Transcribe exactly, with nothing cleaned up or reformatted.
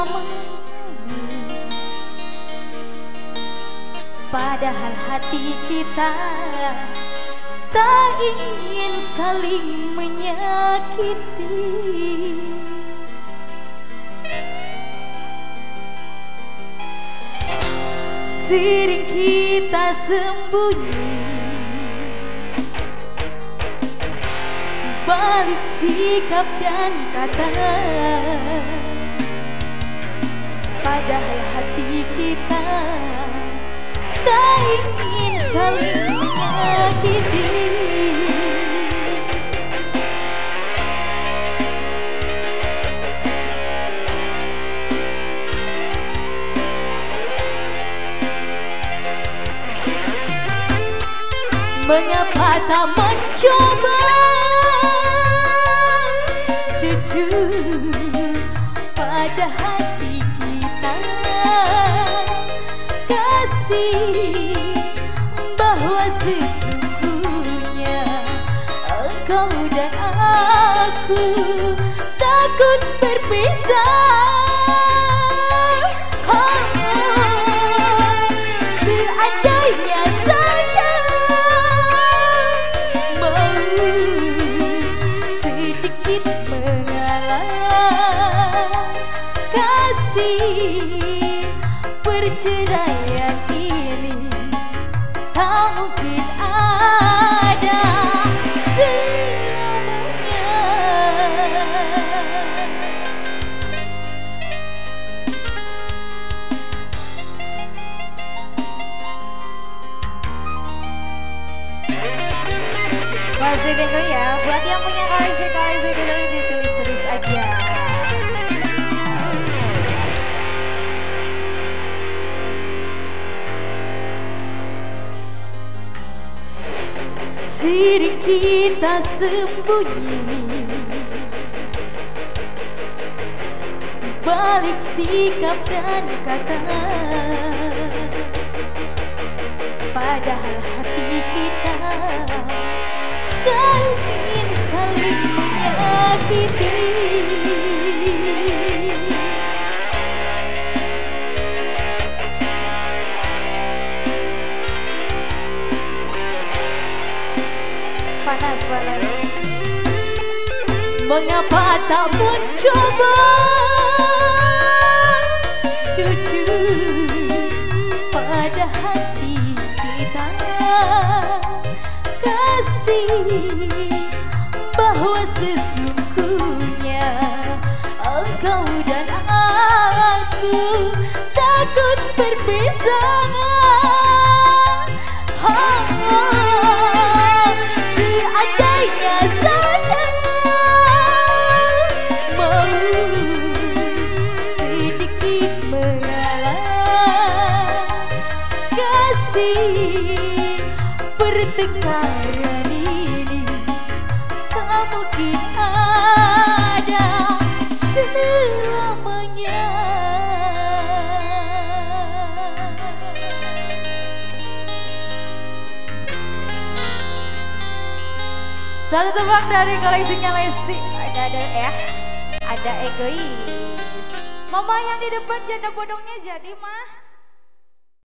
bersamamu, padahal hati kita tak ingin saling menyakiti. Sering kita sembunyi balik sikap dan kata, padahal hati kita tak ingin saling menyakiti. Mengapa tak mencoba jujur pada hati kita, kasih bahwa sesungguhnya engkau dan aku takut berpisah. Seandainya saja sedikit mengalah, kasih perceraian ini tak mungkin ada selamanya. Masih bingung ya? Buat yang punya koresi-koresi dulu ditulis-tulis aja. Sering kita sembunyi balik sikap dan kata, padahal hati kita tak ingin saling menyakiti. Panas, panas. Mengapa tak mencoba jujur pada hati kita, kasih bahwa sesungguhnya engkau dan aku takut berpisah. Seandainya saja mau sedikit mengalah, kasih pertengkaran ini tak mungkin ada selamanya. Satu tebak dari koleksinya Lesti. Ada ada ya, ada egois. Mama yang di depan janda bodongnya jadi mah.